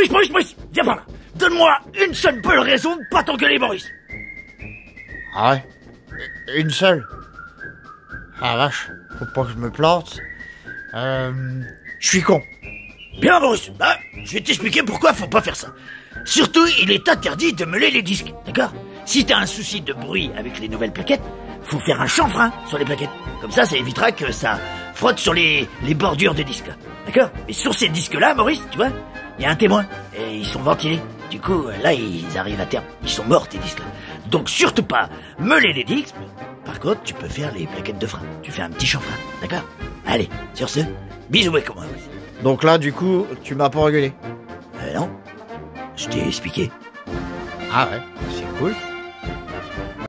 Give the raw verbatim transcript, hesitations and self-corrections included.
Maurice, Maurice, Maurice, viens par là. Donne-moi une seule bonne raison de pas t'engueuler, Maurice. Ah ouais? Une seule? Ah vache, faut pas que je me plante. Euh... Je suis con. Bien, Maurice, bah, je vais t'expliquer pourquoi faut pas faire ça. Surtout, il est interdit de meuler les disques, d'accord? Si t'as un souci de bruit avec les nouvelles plaquettes, faut faire un chanfrein sur les plaquettes. Comme ça, ça évitera que ça frotte sur les, les bordures des disques, d'accord? Mais sur ces disques-là, Maurice, tu vois, il y a un témoin, et ils sont ventilés. Du coup, là, ils arrivent à terme. Ils sont morts, tes disques-là. Donc, surtout pas meuler les disques. Par contre, tu peux faire les plaquettes de frein. Tu fais un petit chanfrein, d'accord? Allez, sur ce, bisous avec moi. Donc là, du coup, tu m'as pas engueulé. Euh, non, je t'ai expliqué. Ah ouais, c'est cool.